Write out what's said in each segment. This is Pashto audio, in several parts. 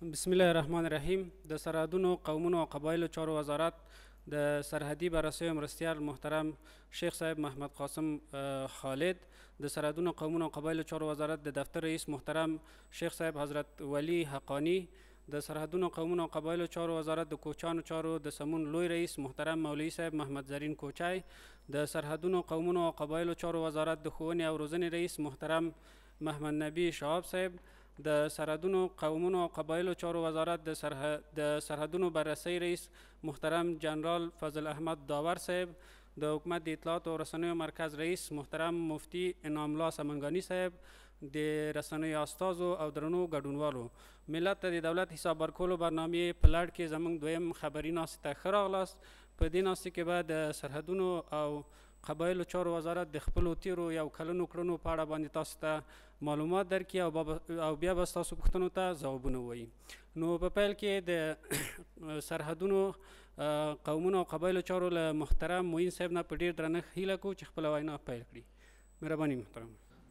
بسم الله الرحمن الرحیم. د سرحدونو قومونو او قبایلو چارو وزارت د سرحدي بررسیو مرستیال محترم شیخ صاحب محمد قاسم خالد، د سرحدونو قومونو او قبایلو چارو وزارت د دفتر رئیس محترم شیخ صاحب حضرت ولی حقانی، د سرحدونو قومونو او قبایلو چارو وزارت د کوچانو چارو د سمون لوی رئیس محترم مولوی صاحب محمد زرین کوچای، د سرحدونو قومونو او قبایلو چارو وزارت د ښوونې او روزنې رئیس محترم محمد نبی شهاب صاحب، د سرحدونو قومونو او قبایلو چارو وزارت د سرحدونو بررسی رئیس محترم جنرال فضل احمد داور صاحب، د حکومت د اطلاعات او رسنیو مرکز رئیس محترم مفتی انعام الله سمنګانی صاحب، د رسنیو استازو او درنو ګډونوالو، ملت ته د دولت حساب ورکولو برنامې په لړ کې زموږ دویم خبري ناستې ته ښه راغلاست. په دې ناستې کې به د سرحدونو او قبایلو چارو وزارت د خپلو تیرو یو کلونو کړنو په اړه باندې تاسو ته معلومات درکړي او بیا به ستاسو پوښتنو ته ځوابونه ووایي. نو په پیل کې د سرحدونو قومونو او قبایلو چارو له محترم معین صاحب نه په ډېر درنښت هیله کوو چې خپله وینا پیل کړي. مهرباني محترم.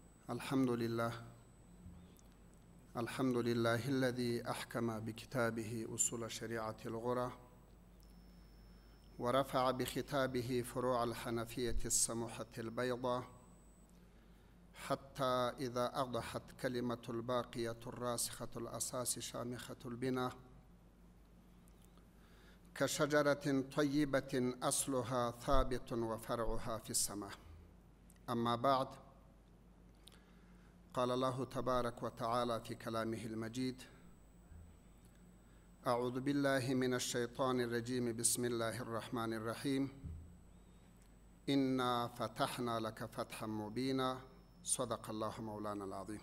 الحمد لله الذي أحكم بكتابه أصول شريعة الغرى ورفع بختابه فروع الحنفية السموحة البيضاء حتى إذا أضحت كلمة الباقية الراسخة الأساس شامخة البناء كشجرة طيبة أصلها ثابت وفرعها في السماء. أما بعد، قال الله تبارك وتعالى في كلامه المجيد: أعوذ بالله من الشيطان الرجيم، بسم الله الرحمن الرحيم، إنا فتحنا لك فتحا مبينا، صدق الله مولانا العظيم.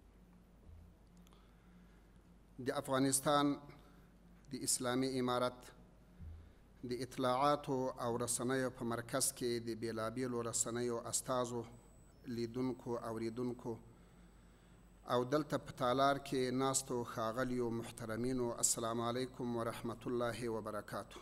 د افغانستان د اسلامي امارت د اطلاعاتو او رسنیو په مرکز کې د بیلابیلو رسنیو استازو، لیدونکو، اوریدونکو او دلته په تالار کې ناستو ښاغلیو محترمینو، السلام علیکم ورحمت الله وبرکاتو.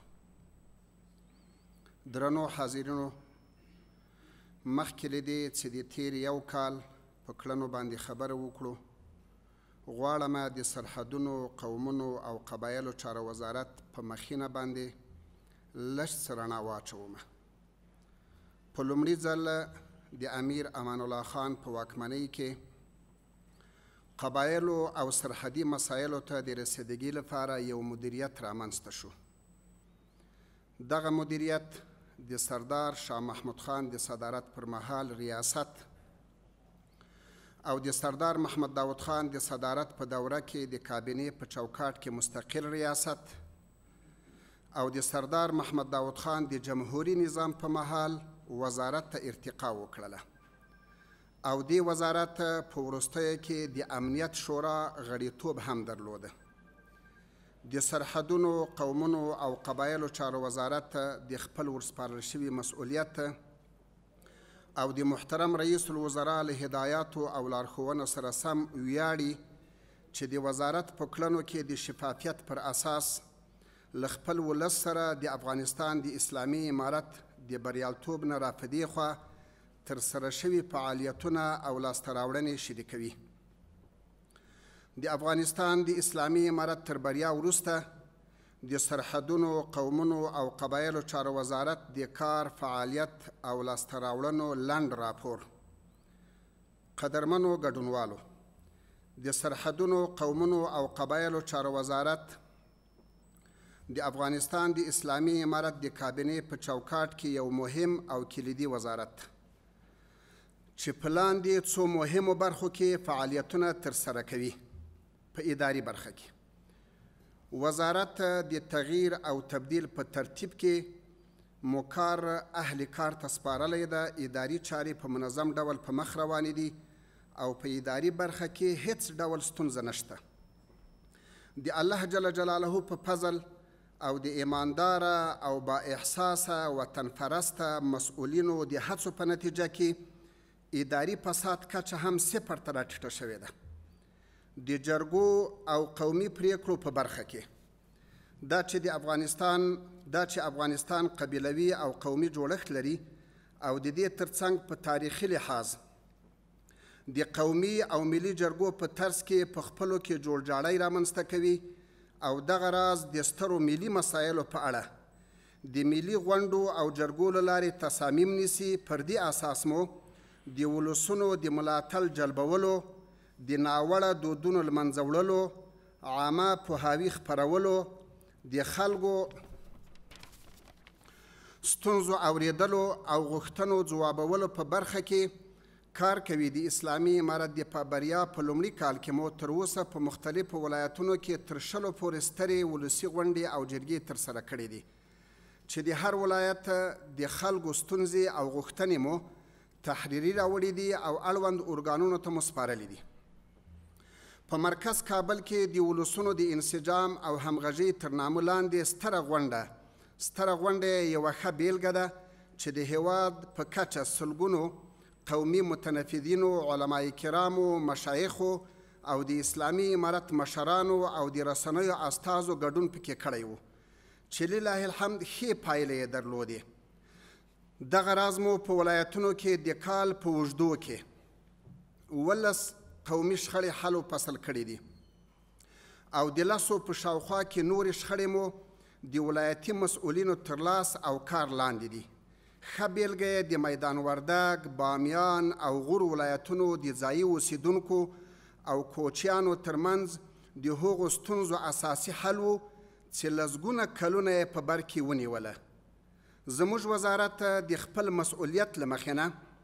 درنو حاضرینو، مخکې له دې چې د تیر یو کال په کړنو باندې خبره وکړو، غواړم د سرحدونو قومونو او قبایلو چارو وزارت په مخینه باندې لږ څه رڼا واچوم. په لومړي ځل د امیر امان الله خان په واکمنۍ کې قبایلو او سرحدي مسایلو ته د رسیدګۍ لپاره یو مدیریت رامنځته شو. دغه مدیریت د سردار شاه محمود خان د صدارت پر مهال ریاست او د سردار محمد داود خان د صدارت په دوره کې د کابینې په چوکاټ کې مستقل ریاست او د سردار محمد داود خان د جمهوری نظام په مهال وزارت ته ارتقا وکړله او دی وزارت په وروستیو کې د امنیت شورا غړیتوب هم درلوده. د سرحدونو قومونو او قبایلو چارو وزارت د خپل ورسپارل شوي مسؤلیت او د محترم رئیس الوزرا له هدایاتو او لارښوونو سره سم ویاړي چې د وزارت په کړنو کې د شفافیت پر اساس له خپل ولس سره د افغانستان د اسلامي امارت د بریالیتوب نه رافدې خوا ترسره شوي فعالیتونه او لاسته راوړنې شریکوي. د افغانستان د اسلامي امارت تر بریا وروسته د سرحدونو قومونو او قبایلو چارو وزارت د کار، فعالیت او لاسته راوړنو لنډ راپور. قدرمنو ګډونوالو، د سرحدونو قومونو او قبایلو چارو وزارت د افغانستان د اسلامي امارت د کابینې په چوکاټ کې یو مهم او کلیدي وزارت چې په لاندې څو مهمو برخو کې فعالیتونه ترسره کوي. په اداري برخه کې وزارت د تغییر او تبدیل په ترتیب کې مکار اهل کار ته سپارلی ده. اداري چارې په منظم ډول په مخ روانې دي او په اداري برخه کې هیڅ ډول ستونزه نشته. د الله جل جلاله په فضل او د ایمانداره او با احساسه وطن پرسته مسؤلینو د هڅو په نتیجه کې اداري فساد کچه هم 0 ته راټیټه شوې ده. د جرګو او قومي پریکړو په برخه کې دا چې افغانستان قبیلوي او قومي جوړښت لري او د دې ترڅنګ په تاریخي لحاظ د قومي او ملي جرګو په طرز کې په خپلو کې جوړجاړی رامنځته کوي او دغه راز د سترو ملي مسایلو په اړه د ملي غونډو او جرګو له لارې تصامیم نیسي. پر دې اساس مو د ولسونو د ملاتړ جلبولو، د ناوړه دودونو له منځه وړلو، عامه پوهاوي خپرولو، د خلکو ستونزو اوریدلو او غوښتنو ځوابولو په برخه کې کار کوي. د اسلامي امارت د بریا په لومړي کال کې مو تر اوسه په مختلفو ولایتونو کې تر 100 پورې سترې ولسي غونډې او جرګې ترسره کړې دي چې د هر ولایت د خلکو ستونزې او غوښتنې مو تحریري راوړي دي او اړوند ارګانونو ته مو سپارلي دي. په مرکز کابل کې د ولسونو د انسجام او همغږۍ تر نامه لاندې ستره غونډه یوه ښه بیلګه ده چې د هیواد په کچه سلګونو قومي متنفذینو، علماء کرامو، مشایخو او د اسلامي امارت مشرانو او د رسنیو استازو ګډون پکې کړی و چې لله الحمد ښې پایلې یې درلودې. دغه راز مو په ولایتونو کې د کال په اوږدو کې 11 قومي شخړې حل و فصل کړي دي او د 10 په شاوخوا کې نورې شخړې مو د ولایتي مسؤلینو تر لاس او کار لاندې دي. ښه بیلګه یې د میدان وردګ، بامیان او غور ولایتونو د ځایي اوسیدونکو او کوچیانو ترمنځ د هغو ستونزو اساسي حل و چې لسګونه کلونه یې په بر کې ونیوله. زموږ وزارت د خپل مسؤلیت له مخې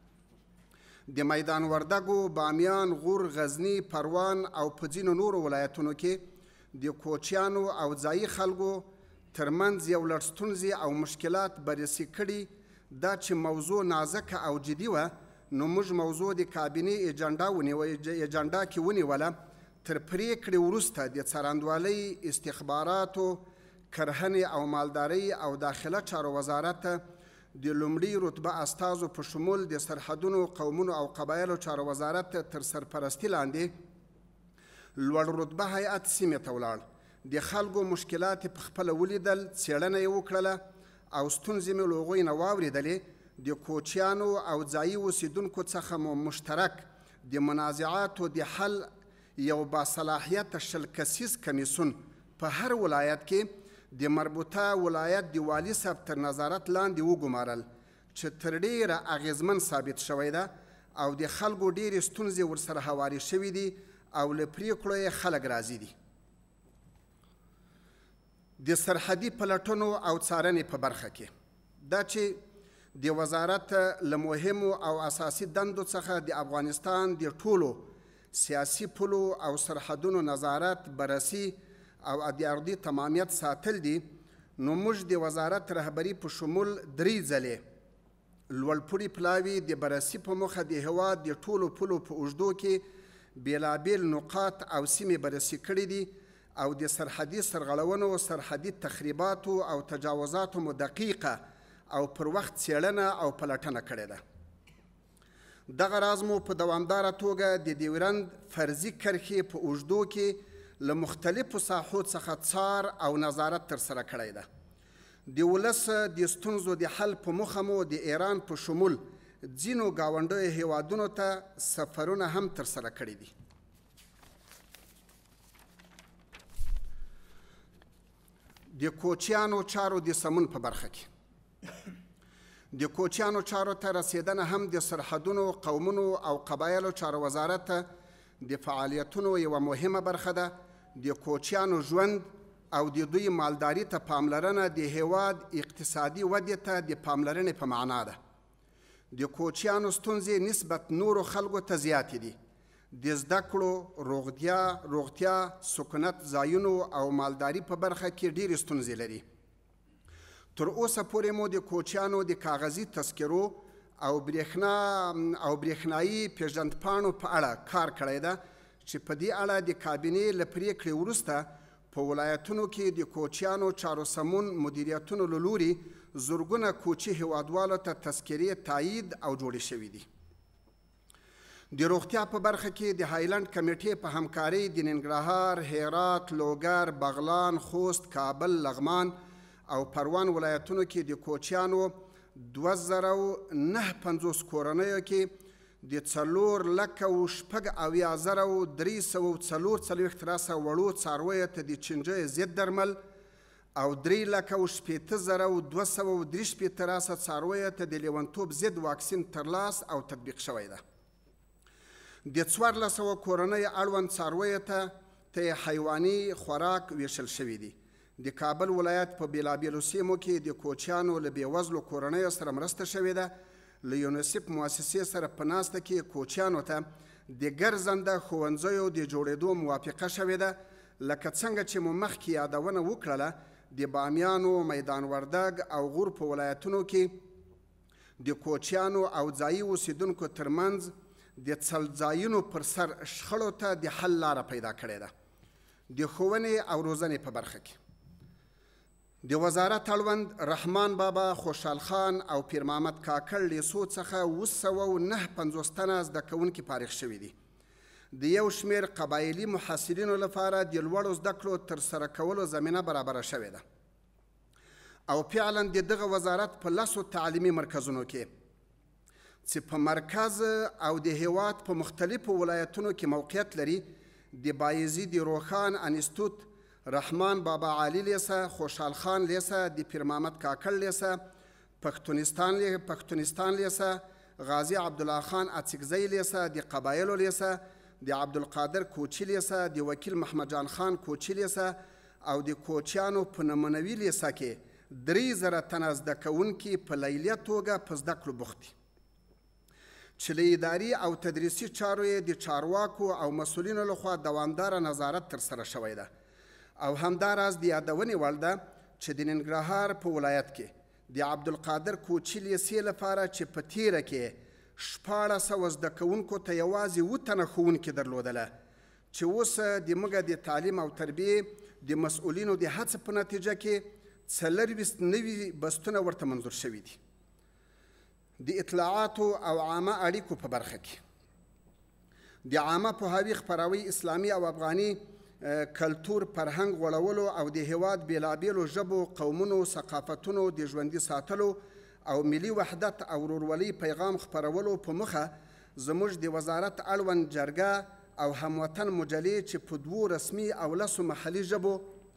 نه د میدان وردګو، بامیان، غور، غزني، پروان او په ځینو نورو ولایتونو کې د کوچیانو او ځایي خلکو ترمنځ یو لړ ستونزې او مشکلات بررسي کړي. دا چې موضوع نازکه او جدي وه نو موږ موضوع د کابینې اجنډا کې ونیوله. تر پریکړې وروسته د څارندوالۍ، استخباراتو، کرهنې او مالدارۍ او داخله چارو وزارت د لومړي رتبه استازو په شمول د سرحدونو، قومونو او قبایلو چارو وزارت تر سرپرستي لاندې لوړ رتبه هیئت سیمې ته ولاړ. د خلکو مشکلات په خپله ولیدل، څېړنه یې وکړله او ستونزې مې له هغوی نه واورېدلې. د کوچیانو او ځایي اوسیدونکو څخه مو مشترک د منازعاتو د حل یو باصلاحیته 10 کسیز کمیسیون په هر ولایت کې د مربوطه ولایت د والي صاحب تر نظارت لاندې وګمارل چې تر ډیره اغیزمن ثابت شوی ده او د خلکو ډیرې ستونزې ورسره هوارې شوي دي او له پریکړو یې خلک راضي دي. د سرحدي پلټنو او څارنې په برخه کې دا چې د وزارت له مهمو او اساسي دندو څخه د افغانستان د ټولو سیاسي پولو او سرحدونو نظارت، بررسي او د ارضي تمامیت ساتل دي، نو موږ د وزارت رهبري په شمول 3 ځلې لوړپوړي پلاوي د بررسي په موخه د هېواد د ټولو پولو په اوږدو کې بېلابېل نقاط او سیمې بررسي کړي دي او د سرحدي سرغړونو، سرحدي تخریباتو او تجاوزاتو مو دقیقه او پر وخت څېړنه او پلټنه کړې ده. دغه راز مو په دوامداره توګه د ډیورند فرضي کرښې په اوږدو کې له مختلفو ساحو څخه څار او نظارت ترسره کړی ده. د ولس د ستونزو د حل په موخه مو د ایران په شمول ځینو ګاونډیو هیوادونو ته سفرونه هم ترسره کړي دي. د کوچیانو چارو د سمون په برخه کې د کوچیانو چارو ته رسیدنه هم د سرحدونو، قومونو او قبایلو چارو وزارت د فعالیتونو یوه مهمه برخه ده. د کوچیانو ژوند او د دوی مالداري ته پاملرنه د هیواد اقتصادي ودې ته د پاملرنې په معنا ده. د کوچیانو ستونزې نسبت نورو خلکو ته زیاتې دي. د زده کړو، روغتیا، سکونت ځایونو او مالداري په برخه کې ډېرې ستونزې لري. تر اوسه پورې مو د کوچیانو د کاغذي تذکرو او برېښنایي پیژندپاڼو په اړه کار کړی ده چې په دې اړه د کابینې له پریکړې وروسته په ولایتونو کې د کوچیانو چارو سمون مدیریتونو له لوري زرګونه کوچي هیوادوالو ته تذکرې تایید او جوړې شوي دي. د روغتیا په برخه کې د هایلند کمیټې په همکارۍ د ننګرهار، هرات، لوګر، بغلان، خوست، کابل، لغمان او پروان ولایتونو کې د کوچیانو 2059 کورنیو کې د 4,06,344 راسه وړو څارویو ته د چینجیو ضد درمل او 3,02,263 راسه څارویو ته د لیونتوب ضد واکسین ترلاس او تطبیق شوی ده. د 1400 کورنیو اړوند څارویو ته حیواني خوراک ویشل شوي دي. د کابل ولایت په بیلابیلو سیمو کې د کوچیانو له بېوزلو کورنیو سره مرسته شوې ده. له یونیسف مؤسسې سره په ناسته کې کوچیانو ته د ګرځنده ښوونځیو د جوړېدو موافقه شوې ده. لکه څنګه چې مو مخکې یادونه وکړله، د بامیانو، میدان وردګ او غور په ولایتونو کې د کوچیانو او ځایي اوسیدونکو ترمنځ د څلځایونو پر سر شخړو ته د حل لاره پیدا کړې ده. د ښوونې او روزنې په برخه کې د وزارت اړوند رحمان بابا، خوشحال خان او پیر محمد کاکړ لیسو څخه 259 تنه زده کوونکي فارغ شوي دي. د یو شمېر قبایلي محصلینو لپاره د لوړو زده کړو ترسره کولو زمینه برابره شوې ده او فعلا د دغه وزارت په 10 تعلیمي مرکزونو کې چې په مرکز او د هیواد په مختلفو ولایتونو کې موقعیت لري د بایزید روخان انستیتوت، رحمان بابا عالی لیسه، خوشحال خان لیسه، د پیر محمد کاکړ لیسه، پښتونستان لیسه، غازی عبدالله خان اڅکزی لیسه، د قبایلو لیسه، د عبدالقادر کوچي لیسه، د وکیل محمد جان خان کوچي لیسه او د کوچیانو په نمونوي لیسه کې 3000 تنه زده کوونکي په لیلیه توګه په زده کړو بوخت دي چې له اداري او تدریسي چارو یې د چارواکو او مسؤلینو لخوا دوامداره نظارت ترسره شوی ده. او همداراز د یادونې وړ ده چې د ننګرهار په ولایت کې د عبدالقادر کوچي لیسې لپاره چې په تیره کې 1400 زده کوونکو ته یوازې 7 تنه ښوونکي درلودله چې اوس د موږ د تعلیم او تربیې د مسؤلینو د هڅې په نتیجه کې 24 نوي بستونه ورته منظور شوي دي. د اطلاعاتو او عامه اړیکو په برخه کې د عامه پوهاوي خپراوي، اسلامي او افغاني کلتور، فرهنګ غوړولو او د هیواد بیلابیلو ژبو، قومونو، ثقافتونو د ژوندي ساتلو او ملي وحدت او ورورولۍ پیغام خپرولو په مخه زموږ د وزارت اړوند جرګه او هموطن مجلې چې په 2 رسمي او 10 محلي ژبو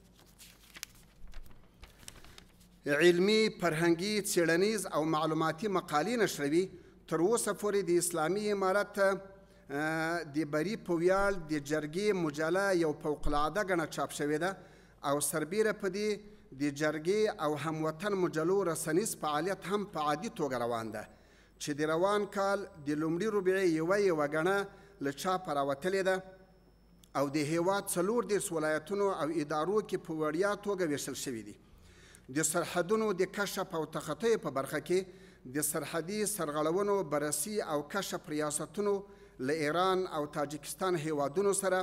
علمي، فرهنګي، څېړنیز او معلوماتي مقالې نشروي، تر اوسه پورې د اسلامي امارت د بری په ویاړ د جرګې مجله یو فوقالعاده ګڼه چاپ شوې ده او سربیره په دې د جرګې او هموطن مجلو رسنیز فعالیت هم په عادي توګه روان ده چې د روان کال د لومړي ربعې یوه ګڼه له چاپه راوتلې ده او د هیواد 34 ولایتونو او ادارو کې په وړیا توګه ویشل شوي دي. د سرحدونو د کشف او تخطیو په برخه کې د سرحدي سرغړونو بررسي او کشف ریاستونو له ایران او تاجکستان هیوادونو سره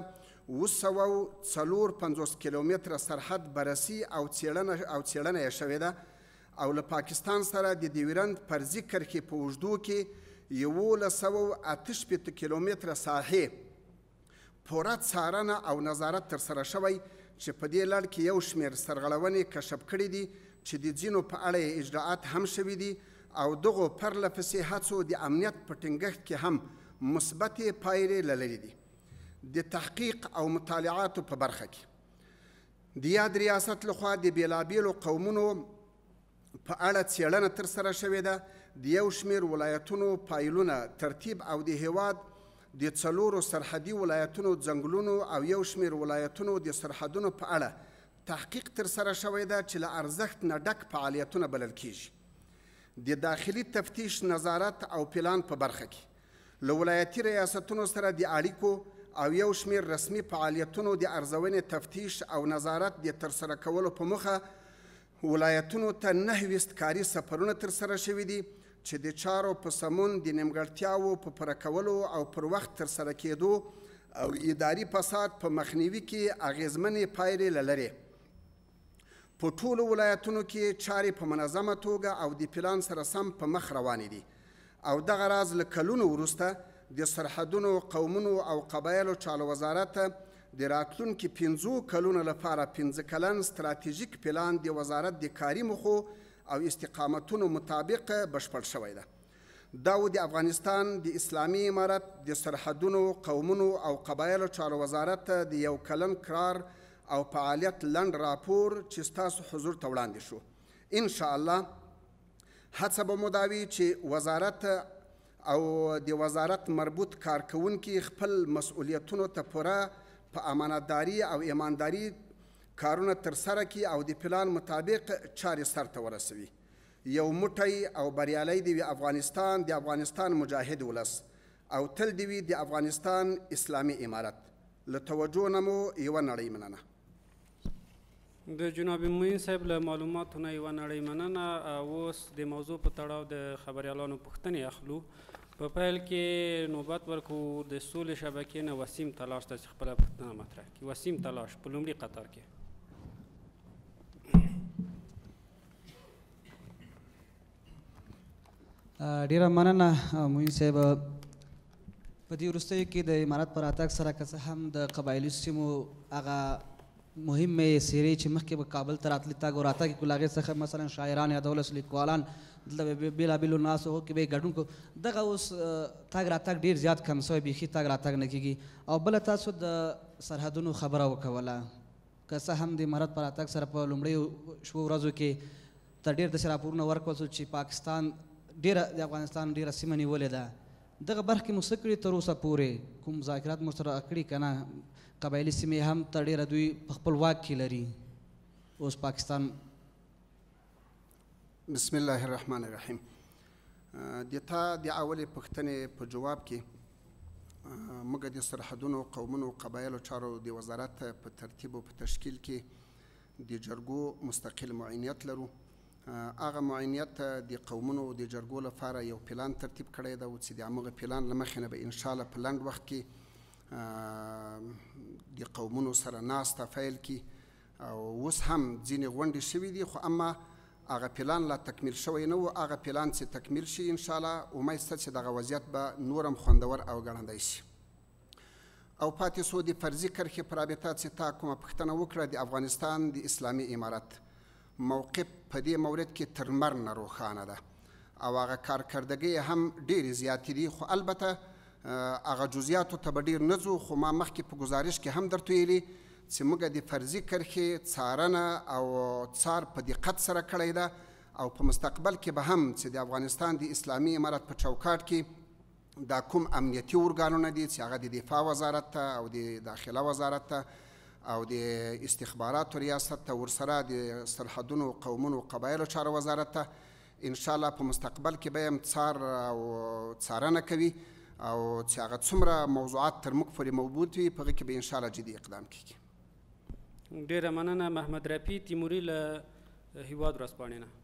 254 کیلومتره سرحد بررسي او څېړنه یې شوې ده او له پاکستان سره د ډیورند فرضي کرښې په اوږدو کې 1168 کیلومتره ساحې پوره څارنه او نظارت ترسره شوی چې په دې لړ کې یو شمېر سرغړونې کشف کړي دي چې د ځینو په اړه یې اجراءات هم شوي دي او دغو پرله پسې هڅو د امنیت په ټینګښت کې هم مثبتې پایلې لرلې دي. د تحقیق او مطالعاتو په برخه کې د یاد ریاست لخوا د بیلابیلو قومونو په اړه څېړنه ترسره شوې ده. د یو شمېر ولایتونو پایلونه ترتیب او د هیواد د 4 سرحدي ولایتونو ځنګلونو او یو شمېر ولایتونو د سرحدونو په اړه تحقیق ترسره شوی ده چې له ارزښت نه ډک فعالیتونه بلل کیږي. د داخلي تفتیش، نظارت او پلان په برخه کې له ولایتي ریاستونو سره د اړیکو او یو شمېر رسمي فعالیتونو د ارزونې، تفتیش او نظارت د ترسره کولو په موخه ولایتونو ته 29 کاري سفرونه ترسره شوي دي چې د چارو په سمون د نیمګړتیاوو په پوره کولو او پر وخت ترسره کېدو او اداري فساد په مخنیوي کې اغیزمنې پایلې لري. په ټولو ولایتونو کې چارې په منظمه توګه او د پلان سره سم په مخ روانې دي او دغه راز له کلونو وروسته د سرحدونو، قومونو او قبایلو چارو وزارت د راتلونکي 5 کلونو لپاره 5 کلن ستراتیژیک پلان د وزارت د کاري موخو او استقامتونو مطابق بشپړ شوی ده. دا و د افغانستان د اسلامي امارت د سرحدونو قومونو او قبایلو چارو وزارت ته د یو کلن کار او فعالیت لنډ راپور چې ستاسو حضور ته وړاندې شو. ان شاء الله هڅه به مو دا وي چې وزارت او د وزارت مربوط کارکوونکي خپل مسؤلیتونو ته پوره په امانتداري او ایمانداري کارونه ترسره کړي او د پلان مطابق چارې سرته ورسوي. یو موټی او بریالی دی وي افغانستان، د افغانستان مجاهد ولس، او تل دی وي د افغانستان اسلامي امارت. له توجه نه مو یوه نړۍ مننه. د جناب معین صاحب له معلوماتو نه یوه نړۍ مننه. اوس د موضوع په تړاو د خبریالانو پوښتنې اخلو. په پیل کې نوبت ورکوو د سولې شبکې نه وسیم تلاش ته چې خپله پوښتنه مطرح کړي. وسیم تلاش په لومړي قطار کې. ډیره مننه معین صاحب. په دې وروستیو کې د امارت پر راتګ سره که څه هم د قبایلي سیمو هغه مهمې څیرې چې مخکې به کابل ته راتلي تګ او راتګ یې کول، هغې څخه مثلا شاعران یادول، لیکوالان، دلته به بېلابېلو ناستو هغو کې به یې ګډون کوو. دغه اوس تګ راتګ ډېر زیات کم شوی، بیخي تګ راتګ نه کېږي. او بله تاسو د سرحدونو خبره وکوله، که څه هم د امارت پر راتګ سره په لومړیو شپو ورځو کې تر ډېر داسې راپورونه ورکړل شو چې پاکستان ډېره د افغانستان ډېره سیمه نیولې ده. دغه برخه کې مو څه کړي تر اوسه پورې؟ کوم مذاکرات مو سره کړي که نه؟ قبایلي سیمې هم تر ډېره دوی په خپل واک کې لري اوس پاکستان. بسم الله الرحمن الرحیم. د تا د اولې پوښتنې په جواب کې موږ د سرحدونو قومونو قبایلو چارو د وزارت په ترتیب او په تشکیل کې د جرګو مستقل معینیت لرو. هغه معینیت د قومونو د جرګو لپاره یو پلان ترتیب کړی ده چې د همغه پلان له مخې نه به انشاءالله په لنډ وخت کې د قومونو سره ناسته پیل کړي. او اوس هم ځینې غونډې شوي دي، خو اما هغه پلان لا تکمیل شوی نه و. هغه پلان چې تکمیل شي انشاءالله امید شته چې دغه وضعیت به نور هم خوندور او ګڼندی شي. او پاتې سو د فرضي کرښې په رابطه چې تا کومه پوښتنه وکړه، د افغانستان د اسلامي امارت موقف په دې مورد کې تر لمر نه روښانه ده او هغه کارکردګۍ هم ډېرې زیاتې دي. خو البته هغه جزئیاتو ته به ډېر نه ځو، خو ما مخکې په ګزارش کې هم درته ویلي چې موږ د فرضي کرښې څارنه او څار په دقت سره کړی ده. او په مستقبل کې به هم چې د افغانستان د اسلامي امارت په چوکاټ کې دا کوم امنیتي ارګانونه دي چې هغه د دفاع وزارت ته او د داخله وزارت ته او د استخباراتو ریاست ته، ورسره د سرحدونو قومونو قبایلو چارو وزارت ته انشاءالله په مستقبل کې به هم څار او څارنه کوي او چې هغه څومره موضوعات تر موږ پورې موجود وي په هغې کې به انشاءالله جدي اقدام کېږي. ډېره مننه. محمد رفیع تیموري له هیواد ورځپاڼې نه.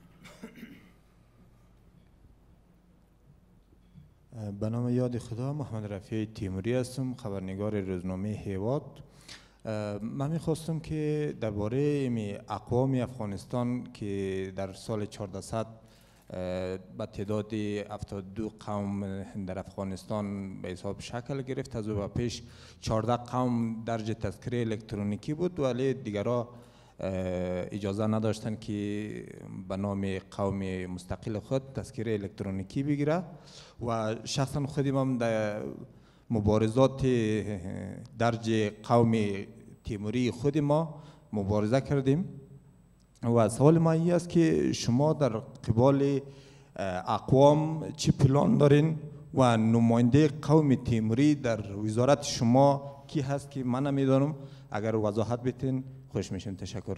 به نام یاد خدا، محمد رفیع تیموری هستم، خبرنگار روزنامه هیواد. من میخواستم که درباره این اقوام افغانستان که در سال 1400 به تعداد 72 قوم در افغانستان به حساب شکل گرفت. از او به پیش 14 قوم درج تذکره الکترونیکی بود، ولی دیگرها اجازه نداشتند که به نام قوم مستقل خود تذکره الکترونیکی بگیره. و شخصا خودم هم در مبارزات درج قوم تیموری خود ما مبارزه کردیم. و سوال ما این است که شما در قبال اقوام چی پلان دارین و نماینده قوم تیموری در وزارت شما کی هست که من نمیدانم؟ اگر وضاحت بتین خوش میشم. تشکر.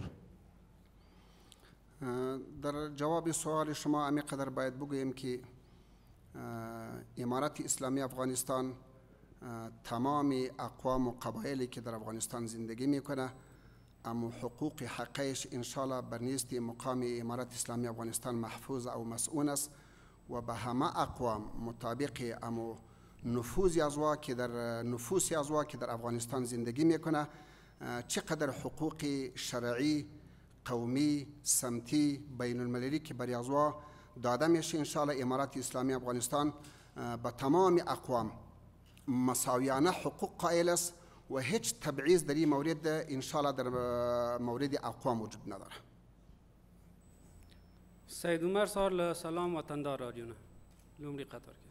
در جواب سوال شما امی قدر باید بگویم که امارت اسلامی افغانستان تمام اقوام و قبایلی که در افغانستان زندگی میکنه اما حقوق حقیش انشاءالله بر نیست مقام امارت اسلامی افغانستان محفوظ او مسئول است و به همه اقوام مطابق اما نفوذ ازوا که در نفوس ازوا که در افغانستان زندگی میکنه چقدر حقوق شرعی، قومی، سمتی، بین المللی که بر ازوا داده میشه انشاءالله امارت اسلامی افغانستان به تمام اقوام مساویانه حقوق قائل است و هیچ تبعیض در این مورد انشاءالله در مورد اقوام وجود نداره. سید عمر صاحب له سلام وطندار رادیو نه. لومړي قطار کې.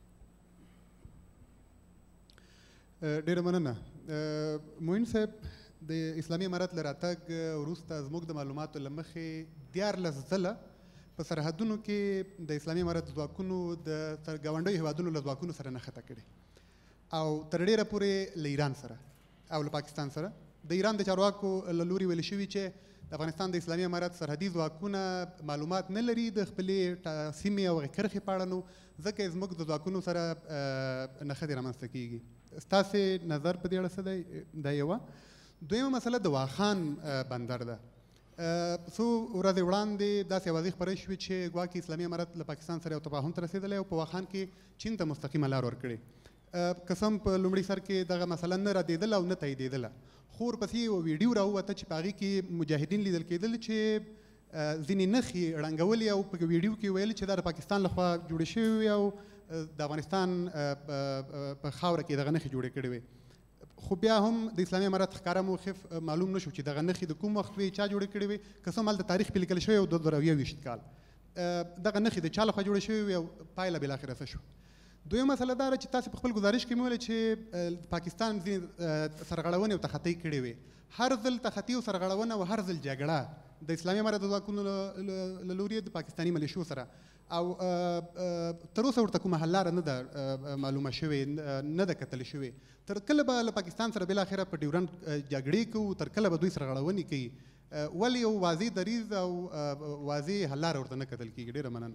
ډېره مننه. معین صاحب، د اسلامي امارت له راتګ وروسته زموږ د معلوماتو له مخې 14 ځله په سرحدونو کې د اسلامي امارت ځواکونو د ګاونډیو هیوادونو له ځواکونو سره نښته کړې او تر ډېره پورې له ایران سره او له پاکستان سره. د ایران د چارواکو له لوري ویل شوي چې د افغانستان د اسلامي امارت سرحدي ځواکونه معلومات نه لري د خپلې سیمې او کرښې په اړه، نو ځکه زموږ د ځواکونو سره نښتې رامنځته کیږي. ستاسې نظر په دې اړه څه دی؟ دا یوه. دویمه مسله د واخان بندر ده. څو ورځې وړاندې داسې اوازې خپرې شوې چې ګواکې اسلامي امارت له پاکستان سره یو تفاهم ته رسېدلی او په واخان کې چین ته مستقیمه لار ورکړې. قسم په لومړي سر کې دغه مسله نه ردېدله او نه تاییدېدله، خو ورپسې یو ویډیو راووته چې په هغې کې مجاهدین لیدل کېدل چې ځینې نښې ړنګولې او په ویډیو کې ویل چې دا د پاکستان لخوا جوړې شوې وي او د افغانستان په خاوره کې دغه نښې جوړې کړې وې. خو بیا هم د اسلامي امارت ښکاره موقف معلوم نه شو چې دغه نښې د کوم وخت وې، چا جوړې کړې وې. که څه هم هلته تاریخ پې لیکل شوی و 2021 کال. دغه نښې د چا لخوا جوړې شوې وې او پایله بلاخره څه شو؟ دویمه مسله دا ده چې تاسې په خپل ګزارش کې مې ویل چې پاکستان ځینې سرغړونې او تخطۍ کړې وې. هر ځل تخطي او سرغړونه او هر ځل جګړه د اسلامي امارت د ځواکونو له لوري د پاکستاني ملیشو سره او تر اوسه ورته کومه حل لاره نه ده معلومه شوې، نه ده کتل شوې. تر کله به له پاکستان سره بالاخره په ډیورنډ جګړې کوو، تر کله به دوی سرغړونې کوي؟ ولې یو واضح دریځ او واضح حل لاره ورته نه کتل کېږي؟ ډېره مننه.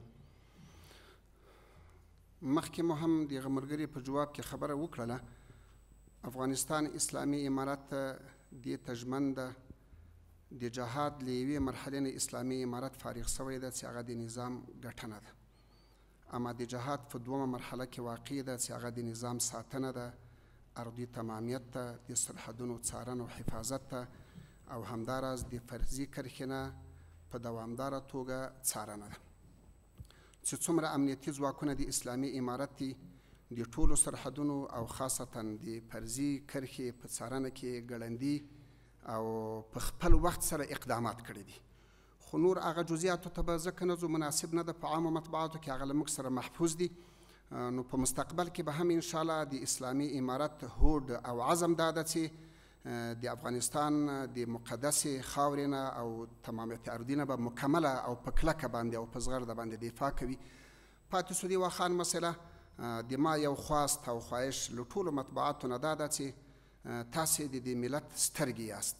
مخکې مو هم د هغه ملګري په جواب کې خبره وکړله، افغانستان اسلامي امارت دې ته ژمن ده د جهاد له یوې مرحلې نه اسلامي امارت فارغ شوی ده چې هغه د نظام ګټنه ده، اما د جهاد په دومه مرحله کې واقع ده چې هغه د نظام ساتنه ده، ارضي تمامیت ته، د سرحدونو څارنه او حفاظت ته، او همداراز د فرضي کرښې نه په دوامداره توګه څارنه ده. چې څومره امنیتي ځواکونه د اسلامي امارت دي د ټولو سرحدونو او خاصتا د فرضي کرښې په څارنه کې ګړندي او په خپل وخت سره اقدامات کړي دي. خو نور هغه جزئیاتو ته به ځکه نه ځو، مناسب نه ده په عامو مطبوعاتو کې، هغه له موږ سره محفوظ دي. نو په مستقبل کې به هم انشاءالله د اسلامي امارت هوډ او عزم دا ده چې د افغانستان د مقدسې خاورې نه او تمامیت ارضي نه به مکمله او په کلکه باندې او په زغرده باندې دفاع کوي. پاتې سو د واخان مسله د ما یو خواست او خواهش له ټولو مطبوعاتو نه دا ده چې تاسې د دې ملت سترګې یاست.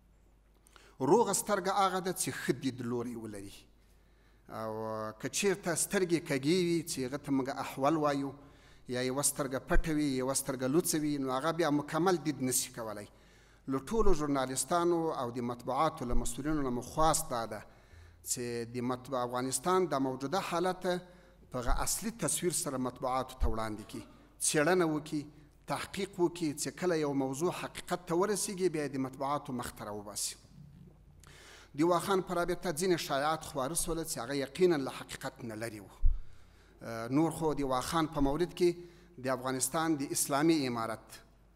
روغه سترګه هغه ده چې ښه دیدلوری ولري، او که چېرته سترګې کږې وي چې هغه ته موږ احول وایو، یا یوه سترګه پټه وي یوه سترګه لوڅه وي، نو هغه بیا مکمل دید نشي کولی. له ټولو ژورنالیستانو او د مطبوعاتو له مسؤلینو نه مو خواست دا ده چې د افغانستان د موجوده حالت په هغه اصلي تصویر سره مطبوعاتو ته وړاندې کړي، څېړنه وکړي، تحقیق وکړي، چې کله یو موضوع حقیقت ته ورسیږي بیا د مطبوعاتو مخ ته راوباسي. د واخان په رابطه ځینې شایعات خپاره سوله چې هغه یقینا له حقیقت نه لرې وو. نور خو د واخان په مورد کې د افغانستان د اسلامي امارت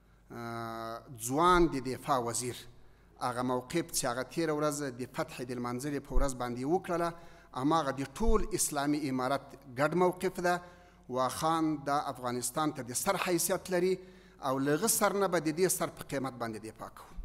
ځوان د دفاع وزیر هغه موقف چې هغه تېره ورځ د فتح د لمانځلې په ورځ باندې وکړله، هماغه د ټول اسلامي امارت ګډ موقف ده. واخان د افغانستان ته د سر حیثیت لري او له هغه سر نه به د دې سر په قیمت باندې دفاع کوو.